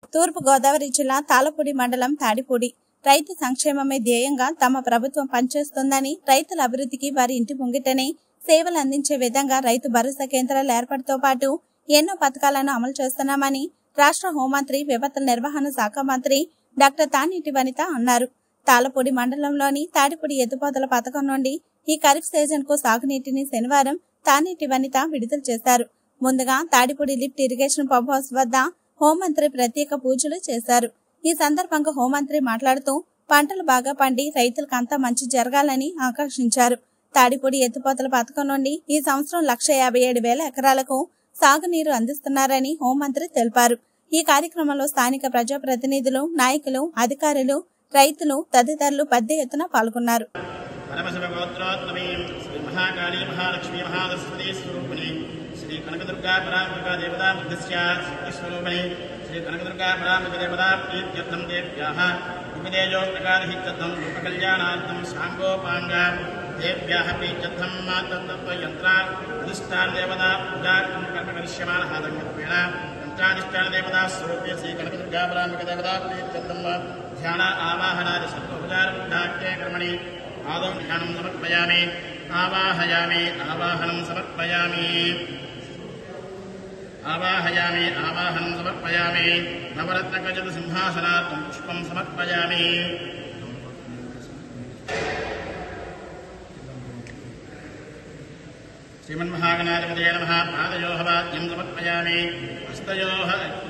తూర్పు గోదావరి జిల్లా తాళపూడి మండలం తాడిపూడి రైతు సంక్షేమమే ధ్యేయంగా తమ ప్రభుత్వం పనిచేస్తుందని, రైతుల అభివృద్ధికి వారి ఇంటి ముంగిటనే సేవలు అందించే విధంగా రైతు భరోసా కేంద్రాల ఏర్పాటుతో పాటు ఎన్నో పథకాలను అమలు చేస్తున్నామని రాష్ట్ర హోంమంత్రి, విపత్తుల నిర్వహణ శాఖ మంత్రి డాక్టర్ తానేటి వనిత అన్నారు. తాళపూడి మండలంలోని తాడిపూడి ఎత్తిపోతల పథకం నుండి ఈ ఖరీఫ్ సీజన్ కు సాగునీటిని శనివారం తానేటి వనిత విడుదల చేశారు. ముందుగా Tadipudi lift irrigation pump house వద్ద హోంమంత్రి ప్రత్యేక పూజలు చేశారు. ఈ సందర్భంగా హోంమంత్రి మాట్లాడుతూ పంటలు బాగా పండి రైతులకు అంతా మంచి జరగాలని ఆకాంక్షించారు. తాడిపూడి ఎత్తిపోతల పథకం నుండి ఈ సంవత్సరం 1,57,000 ఎకరాలకు సాగునీరు అందిస్తున్నారని హోంమంత్రి తెలిపారు. ఈ కార్యక్రమంలో స్థానిక ప్రజాప్రతినిధులు, నాయకులు, అధికారులు, రైతులు తదితరులు పెద్ద ఎత్తున పాల్గొన్నారు. श्री कनकदुर्गा परांबिका देवता बुद्धस्या स्वरूपिणी श्री कनकदुर्गा परांबिका देवता प्रीत्यर्थम देव्याः विदेजो प्रकारहित्यर्थम लोककल्याणार्थम सांगोपांगा देव्याः प्रीत्यर्थम तत्त्वयंत्रा अधिष्ठान देवता पूजा कर्म करिष्यमाणः दंगत्वेन यंत्राधिष्ठान देवता स्वरूपे श्री कनकदुर्गा परांबिका देवता प्रीत्यर्थम ध्यान आवाहनादि सर्वोपचार पूजाख्ये कर्मणि आदौ ध्यानं समर्पयामि आवाहयामि आवाहनं समर्पयामि आवाहयामि आवाहनं समर्पयामि नवरत्नखचित सिंहासनार्थं पुष्पं समर्पयामि श्रीमन्महागणाधिपतये नमः पादयोः वाद्यं समर्पयामि हस्तयोः